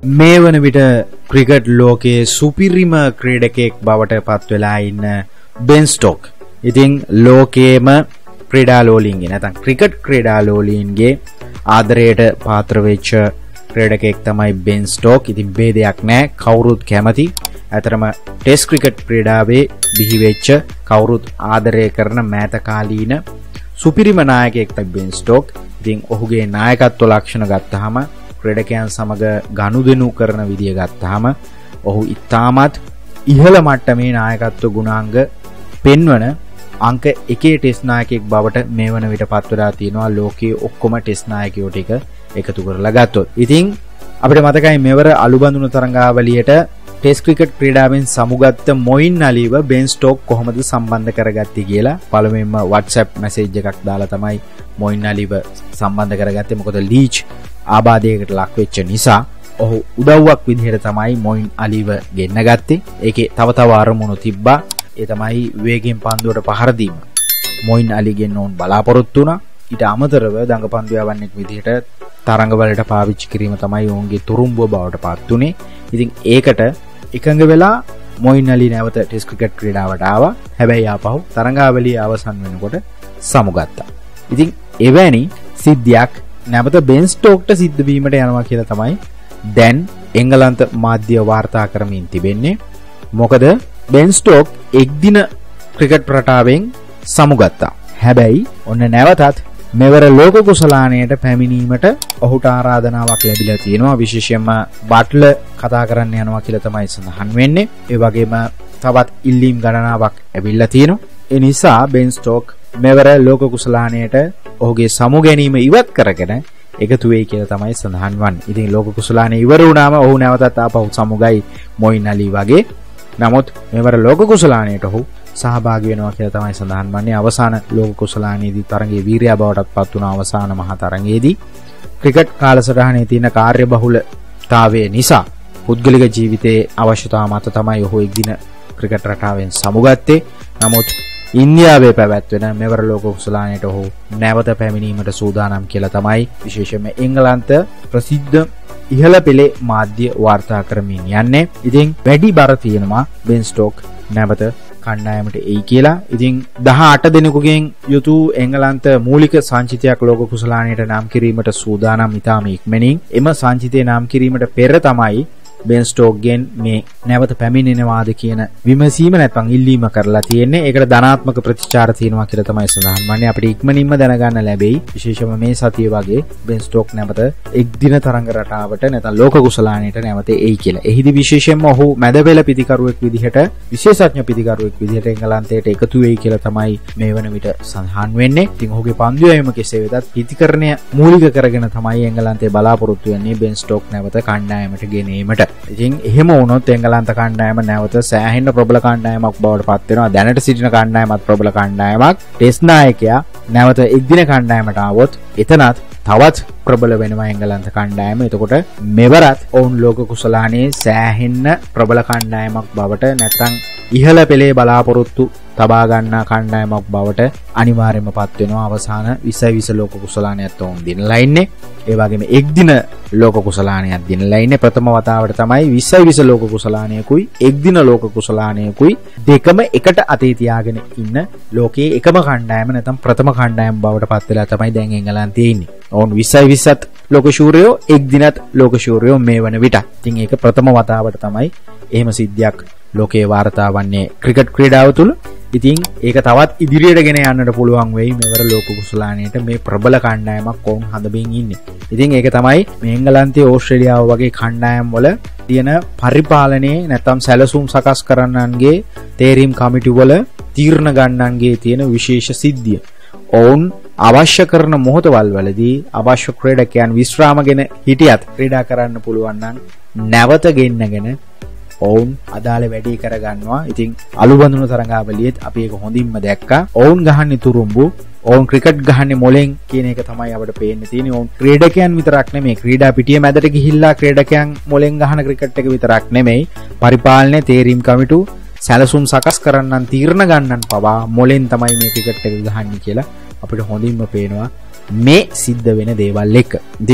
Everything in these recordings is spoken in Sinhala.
මේ වන විට ක්‍රිකට් ලෝකයේ සුපිරිම ක්‍රීඩකයෙක් බවට පත් වෙලා ඉන්න බෙන් ස්ටෝක්. ඉතින් ලෝකයේම ක්‍රීඩාලෝලීන්ගේ නැත්නම් ක්‍රිකට් ක්‍රීඩාලෝලීන්ගේ ආදරයට පාත්‍ර වෙච්ච ක්‍රීඩකයෙක් තමයි බෙන් ස්ටෝක්. ඉතින් ભેදයක් නැහැ. කවුරුත් කැමති. අතරම ටෙස්ට් ක්‍රිකට් ක්‍රීඩාවේ බිහි වෙච්ච කවුරුත් ආදරය කරන මෑත කාලීන සුපිරිම නායකයෙක් තමයි බෙන් ස්ටෝක්. ඉතින් ඔහුගේ නායකත්ව ලක්ෂණ ගත්තාම ක්‍රීඩකයන් සමග ගනුදෙනු කරන විදිය ගත්තාම ඔහු ඉතාමත් ඉහළ මට්ටමේ නායකත්ව ගුණාංග පෙන්වන අංක 1 ටෙස්ට් නායකයෙක් බවට මේ වන විට පත් වෙලා තියෙනවා ලෝකයේ ඔක්කොම ටෙස්ට් නායකයෝ ටික එකතු කරලා ගත්තොත්. ඉතින් අපිට මතකයි මෙවර අලුබඳුන තරඟාවලියට ටෙස්ට් ක්‍රිකට් ක්‍රීඩාවෙන් සමුගත්ත මොයින් අලිව බෙන් ස්ටෝක් කොහොමද සම්බන්ධ කරගත්තේ කියලා පළමුවෙන්ම WhatsApp මැසේජ් එකක් දාලා තමයි මොයින් අලිව සම්බන්ධ කරගත්තේ. මොකද ලීච් ආබාධයකට ලක් වෙච්ච නිසා ඔහු උදව්වක් විදිහට තමයි මොයින් අලිව ගෙන්න ගත්තේ. ඒකේ තව අරමුණු තිබ්බා. ඒ තමයි වේගෙන් පන්දුවට පහර දීම. මොයින් අලි ගෙන්න ඕන් බලාපොරොත්තු වුණා. ඊට අමතරව දඟපන්දු යවන්නෙක් විදිහට තරඟවලට පාවිච්චි කිරීම තමයි ඔවුන්ගේ තුරුම්බුව බවට පත් උනේ. ඉතින් ඒකට එකඟ වෙලා මොයින් අලි නැවත ටෙස්ට් ක්‍රිකට් ක්‍රීඩාවට ආවා. හැබැයි ආපහු තරඟාවලිය අවසන් වෙනකොට සමුගත්තා. ඉතින් එවැනි සිද්ධියක් නැවත බෙන් ස්ටෝක්ට සිද්ධ වීමට යනවා කියලා තමයි දැන් එංගලන්ත මාධ්‍ය වාර්තා කරමින් තිබෙන්නේ. මොකද බෙන් ස්ටෝක් එක්දින ක්‍රිකට් රටාවෙන් සමුගත්තා. හැබැයි ඔන්න නැවතත් මෙවර ලෝක කුසලානයට පැමිණීමට ඔහුට ආරාධනාවක් ලැබිලා තියෙනවා. විශේෂයෙන්ම බට්ලර් කතා කරන්න යනවා කියලා තමයි සඳහන් වෙන්නේ. ඒ වගේම තවත් ඉල්ලීම් ගණනාවක් ඇවිල්ලා තියෙනවා. ඒ නිසා බෙන් ස්ටෝක් මෙවර ලෝක කුසලානයට ඔහුගේ සමු ගැනීම ඉවත් කරගෙන එකතු වෙයි කියලා තමයි සඳහන් වන්නේ. ඉතින් ලෝක කුසලානේ ඉවර වුණාම ඔහු නැවතත් ආපහු සමුගයි මොයින් අලි වගේ. නමුත් මෙවර ලෝක කුසලානයට ඔහු සහභාගී වෙනවා කියලා තමයි සඳහන් වන්නේ. අවසාන ලෝක කුසලානයේදී තරඟයේ වීරයා බවටත් පත් වුණ අවසාන මහා තරඟයේදී ක්‍රිකට් කාලසටහනේ තියෙන කාර්යබහුලතාවය නිසා පුද්ගලික ජීවිතයේ අවශ්‍යතාව මත තමයි ඔහු එක්දින ක්‍රිකට් රටාවෙන් සමුගත්තේ. නමුත් ඉන්දියාවේ පැවැත්වෙන මෙවර ලෝක කුසලානයට ඔහු නැවත පැමිණීමට සූදානම් කියලා තමයි විශේෂයෙන්ම එංගලන්ත ප්‍රසිද්ධ ඉහළ පෙළේ මාධ්‍ය වාර්තා කරමින් යන්නේ. ඉතින් වැඩි බර තියෙනවා බෙන් ස්ටෝක් නැවත කණ්ඩායමට එයි කියලා. ඉතින් 18 දෙනෙකුගෙන් යුතු එංගලන්ත මූලික සංචිතයක් ලෝක කුසලානයට නම් කිරීමට සූදානම් ඉතාම ඉක්මනින්. එම සංචිතය නම් කිරීමට පෙර තමයි බෙන් ස්ටෝක්ගෙන් මේ නැවත පැමිණෙනවාද කියන විමසීම නැත්නම් ඉල්ලීම කරලා තියෙන්නේ. ඒකට ධනාත්මක ප්‍රතිචාර තියෙනවා කියලා තමයි සඳහන් වන්නේ. අපිට ඉක්මනින්ම දැනගන්න ලැබෙයි. විශේෂයෙන්ම මේ සතිය වගේ බෙන් ස්ටෝක් නැවත එක්දින තරඟ රටාවට නැත්නම් ලෝක කුසලානයට නැවත එයි කියලා. එහිදී විශේෂයෙන්ම ඔහු මැදපෙළ පිතිකරුවෙක් විදිහට විශේෂඥ පිතිකරුවෙක් විදිහට එංගලන්තයට එකතු වෙයි කියලා තමයි මේ වන විට සඳහන් වෙන්නේ. ඉතින් ඔහුගේ පන්දු යැවීම කෙසේ වෙතත් පිතිකරණය මූලික කරගෙන තමයි එංගලන්තයේ බලාපොරොත්තු වෙන්නේ බෙන් ස්ටෝක් නැවත කණ්ඩායමට ගෙනීමට. ඉතින් එහෙම වුණොත් එංගලන්ත කණ්ඩායම නැවත සෑහෙන ප්‍රබල කණ්ඩායමක් බවට පත් වෙනවා. දැනට සිටින කණ්ඩායමත් ප්‍රබල කණ්ඩායමක්. ටෙස්ට් නායකයා නැවත එක්දින කණ්ඩායමට ආවොත් එතනත් තවත් ප්‍රබල වෙනවා එංගලන්ත කණ්ඩායම. එතකොට මෙවරත් ඔවුන් ලෝක කුසලානයේ සෑහෙන්න ප්‍රබල කණ්ඩායමක් බවට නැත්නම් ඉහළ පෙළේ බලාපොරොත්තු තබා ගන්නා කණ්ඩායමක් බවට අනිවාර්යයෙන්ම පත් වෙනවා. අවසාන 20 ලෝක කුසලානයත් ඔවුන් දිනලා ඉන්නේ. ඒ වගේම එක්දින ලෝක කුසලානයක් දිනලා ඉන්නේ. ප්‍රථම වතාවට තමයි 20 ලෝක කුසලානයකුයි එක්දින ලෝක කුසලානයකුයි දෙකම එකට අතේ තියාගෙන ඉන්න ලෝකයේ එකම කණ්ඩායම නැත්නම් ප්‍රථම කණ්ඩායම බවට පත් වෙලා තමයි දැන් එංගලන්තයේ ඉන්නේ. ඔවුන් 20ත් ලෝක ශූරයෝ එක්දිනත් ලෝක ශූරයෝ මේ වන විට. ඉතින් ඒක ප්‍රථම වතාවට තමයි එහෙම සිද්ධියක් ලෝකේ වාර්තා වන්නේ ක්‍රිකට් ක්‍රීඩාව තුළ. ඉතින් ඒක තවත් ඉදිරියට ගෙන යන්නට පුළුවන් වෙයි මෙවර ලෝක කුසලානයට මේ ප්‍රබල කණ්ඩායමක් වුන් හදමින් ඉන්නේ. ඉතින් ඒක තමයි මේ එංගලන්තයේ ඕස්ට්‍රේලියාව වගේ කණ්ඩායම් වල තියෙන පරිපාලනයේ නැත්නම් සැලසුම් සකස් කරන්නන්ගේ තේරීම් කමිටු වල තීරණ ගන්නන්ගේ තියෙන විශේෂ සිද්ධිය. ඔවුන් අවශ්‍ය කරන මොහොතවල් වලදී අවශ්‍ය ක්‍රීඩකයන් විශ්‍රාමගෙන හිටියත් ක්‍රීඩා කරන්න පුළුවන් නම් නැවත ගෙන්නගෙන ඔවුන් අදාළ වැඩේ කරගන්නවා. ඉතින් අලුබඳුන තරඟාවලියෙත් අපි ඒක හොඳින්ම දැක්කා. ඔවුන් ගහන්නේ තුරුම්බු, ඔවුන් ක්‍රිකට් ගහන්නේ මොලෙන් කියන එක තමයි අපිට පේන්න තියෙන්නේ. ඔවුන් ක්‍රීඩකයන් විතරක් නෙමෙයි, ක්‍රීඩා පිටිය මැදට ගිහිල්ලා ක්‍රීඩකයන් මොලෙන් ගහන ක්‍රිකට් එක විතරක් නෙමෙයි, පරිපාලනයේ තේරීම් කමිටු සැලසුම් සකස් කරන්නන් තීරණ ගන්නන් පවා මොලෙන් තමයි මේ ක්‍රිකට් එක ගහන්නේ කියලා අපිට හොඳින්ම පේනවා මේ සිද්ධ වෙන දේවල් එක. ඉතින්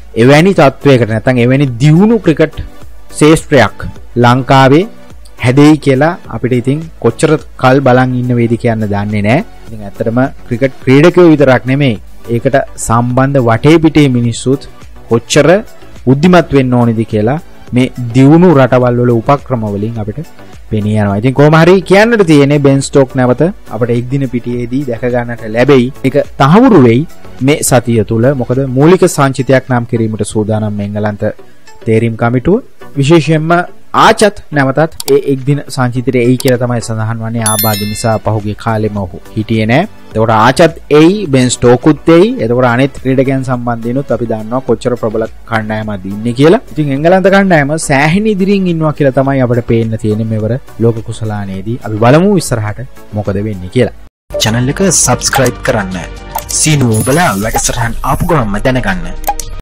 එවැනි තත්වයකට නැත්නම් එවැනි දියුණු ක්‍රිකට් ශේෂ්ත්‍රයක් ලංකාවේ හැදෙයි කියලා අපිට ඉතින් කොච්චර කල් බලන් ඉන්න වේද කියන්න දන්නේ නැහැ. ඉතින් ඇත්තටම ක්‍රිකට් ක්‍රීඩකයෝ විතරක් නෙමෙයි ඒකට සම්බන්ධ වටේ පිටේ මිනිස්සුත් කොච්චර බුද්ධිමත් වෙන්න ඕනේද කියලා මේ දියුණු රටවල් වල උපක්‍රම වලින් අපිට පෙනී යනවා. ඉතින් කොහොම හරි කියන්නට තියෙන්නේ බෙන් ස්ටෝක් නැවත අපිට එක් දින පිටියේදී දැක ගන්නට ලැබෙයි. ඒක තහවුරු වෙයි මේ සතිය තුල. මොකද මූලික සංචිතයක් නම් කිරීමට සූදානම් එංගලන්ත තේරීම් කමිටුව. විශේෂයෙන්ම ආචත් නැවතත් ඒ එක් දින සංචිතයේ එයි කියලා තමයි සඳහන් වන්නේ. ආබාධ නිසා පහුගිය කාලෙම ඔහු හිටියේ නෑ. එතකොට ආචත් එයි, බෙන් ස්ටෝකුත් එයි. එතකොට අනෙත් ක්‍රීඩකයන් සම්බන්ධයෙන්ුත් අපි දන්නවා කොච්චර ප්‍රබල කණ්ඩායමක්ද ඉන්නේ කියලා. ඉතින් එංගලන්ත කණ්ඩායම සෑහෙන ඉදිරියෙන් ඉන්නවා කියලා තමයි අපිට පේන්න තියෙන්නේ මෙවර ලෝක කුසලානේදී. අපි බලමු ඉස්සරහට මොකද වෙන්නේ කියලා. channel එක subscribe කරන්න. සීනුව ඔබලා වැඩසටහන් ආපු ගමන්ම දැනගන්න.